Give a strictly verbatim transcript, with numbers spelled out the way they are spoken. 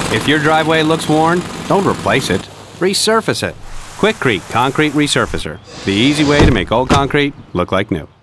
If your driveway looks worn, don't replace it. Resurface it. Quikrete Concrete Resurfacer. The easy way to make old concrete look like new.